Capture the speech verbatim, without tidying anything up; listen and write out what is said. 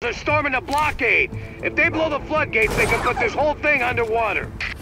are storming the blockade. If they blow the floodgates, they can put this whole thing underwater.